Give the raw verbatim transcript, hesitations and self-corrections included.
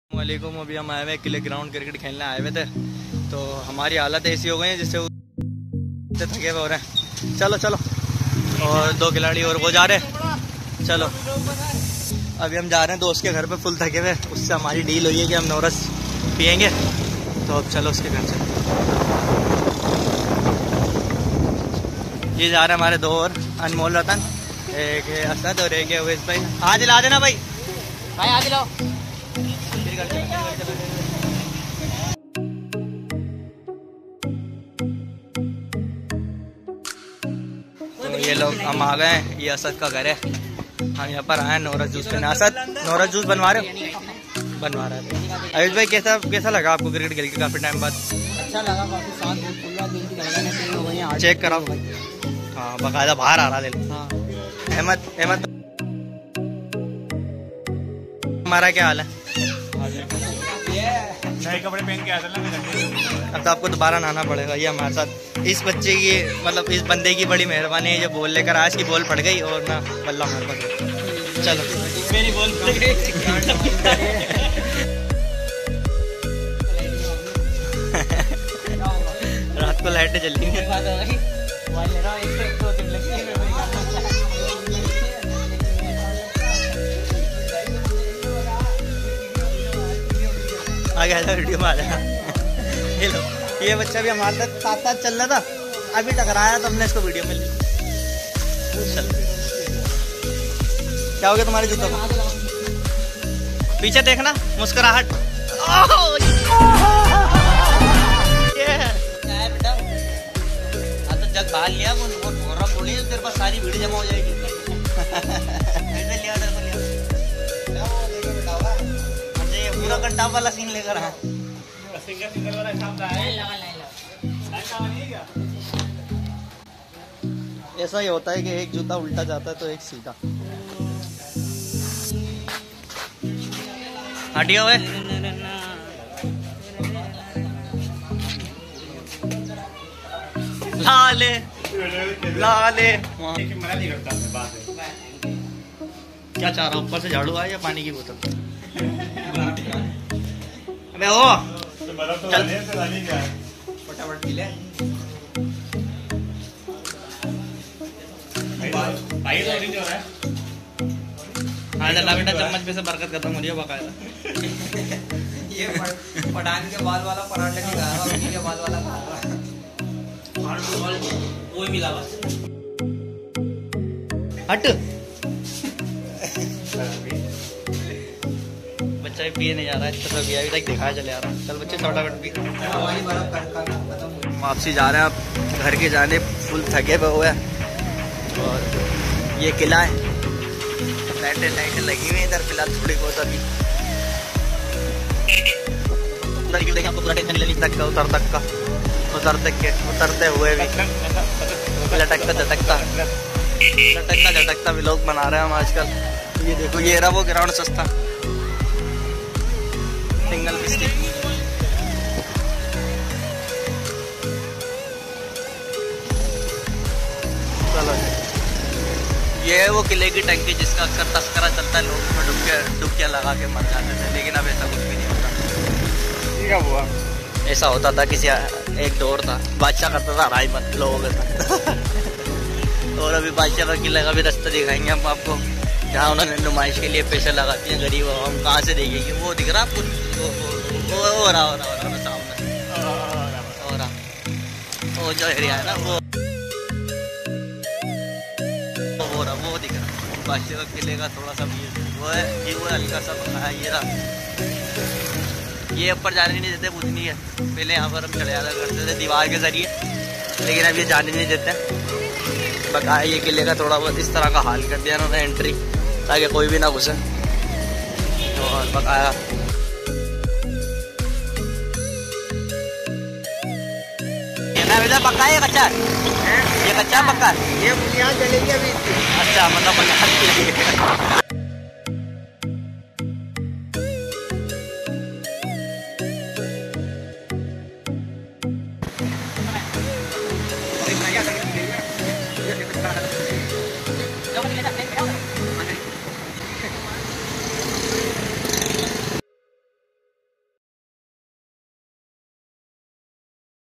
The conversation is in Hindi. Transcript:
वालेकुम। अभी हम आए हुए किले ग्राउंड क्रिकेट खेलने आए हुए थे, तो हमारी हालत ऐसी हो गई है जिससे थके हुए हो रहे हैं। चलो चलो, और दो खिलाड़ी और वो जा रहे हैं। चलो अभी हम जा रहे हैं दोस्त के घर पे, फुल थके हुए। उससे हमारी डील हुई है कि हम नोरस पियेंगे, तो अब चलो उसके घर से। ये जा रहे हैं हमारे दो और, अनमोल रतन, एक है असद और एक है अवैस भाई। आज ला देना भाई, भाई आज लाओ। तो ये लोग हम आ गए हैं, ये असद का घर है। हम यहाँ पर आए नोरस जूस पीने। असद नोरस जूस बनवा रहे हो? बनवा रहा है। अवैस भाई कैसा कैसा लगा आपको क्रिकेट खेल के काफी टाइम बाद? अच्छा लगा, काफी साथ दिल की चेक कराओ भाई। हाँ बाकायदा बाहर आ रहा दिल। हाँ अहमद, अहमद हमारा क्या हाल है? नए कपड़े पहन के आते ना, अब तो आपको दोबारा नहाना पड़ेगा। ये हमारे साथ इस बच्चे की, मतलब इस बंदे की बड़ी मेहरबानी है जो बॉल लेकर आज की बॉल पड़ गई और ना बल्ला हमारे पास। चलो मेरी बॉल पड़ गई। रात को लाइटें जली हैं। आगे आजा, वीडियो में आ जाना। ये लो, ये बच्चा भी हमारे साथ साथ साथ चल रहा था, अभी टकराया तो हमने इसको वीडियो में ली। चल क्या हो गया तुम्हारे जूतों को? पीछे देखना, मुस्कुराहट। तो जग भाग लिया वो, थोड़ी तेरे पास सारी भीड़ जमा हो जाएगी। पूरा कंटाप वाला सीन लेकर आया। ऐसा ही होता है कि एक जूता उल्टा जाता है तो एक सीधा। हटिया हुए लाले लाले। क्या चाह रहा, ऊपर से झाड़ू आया या पानी की बोतल? अबे ओ चल फटाफट पी ले भाई। तो ऑरेंज हो रहा है। हाँ चला बेटा, चम्मच पे से बरकत खत्म हो रही है बकायदा। ये पठान के बाल वाला पराठा नहीं खा रहा, के बाल वाला खा रहा। वो ही मिला बस। हट, बच्चा भी पिए नहीं जा रहा है, तो अभी तक दिखाया चले आ रहा है। चल बच्चे फटाफट पी। वापसी जा रहे हैं आप घर के जाने, फुल थके हुए हैं। और ये किला है, लाइटें लाइटें लगी हुई हैं इधर फिलहाल थोड़ी बहुत। अभी देखें आपको पूरा टेंशन लेने तक का, उतर तक का, उतर तक के उतरते हुए भी लटकता झटकता लटकता झटकता भी लोग बना रहे हैं हम आजकल। ये देखो, ये रहा वो ग्राउंड सस्ता सिंगल मिस्टेक। चलो ये है वो किले की टंकी जिसका अक्सर तस्करा चलता है, लोग उसमें डुबके डुबकियाँ लगा के मर जाते थे, लेकिन अब ऐसा कुछ भी नहीं होता। क्या हुआ? ऐसा होता था, किसी एक दौर था, बादशाह करता था अढ़ाई मन लोगों के साथ। और अभी बादशाह का किले का भी रास्ता दिखाएंगे हम आपको, जहाँ उन्होंने नुमाइश के लिए पैसे लगाती हैं गरीब। हम कहाँ से देखेंगे? वो दिख रहा आपको? वो हो रहा हो रहा हो रहा सामने हो रहा, वो जो एरिया है ना वो हो रहा, वो दिख रहा बादशाह का किले का थोड़ा सा भी वो है। ये वो हल्का सा बना है, ये रहा। ये ऊपर जाने नहीं देते, कुछ नहीं है। पहले यहाँ पर हम चढ़े जाया करते थे दीवार के जरिए, लेकिन अब ये जाने नहीं देते। बकाया ये किले का थोड़ा बहुत इस तरह का हाल कर दिया उन्होंने, एंट्री, ताकि कोई भी ना घुसे। और बकाया बेटा पक्का है, कच्चा ये कच्चा पक्का ये बुनियाद चलेगी अभी। अच्छा मतलब बुनियाद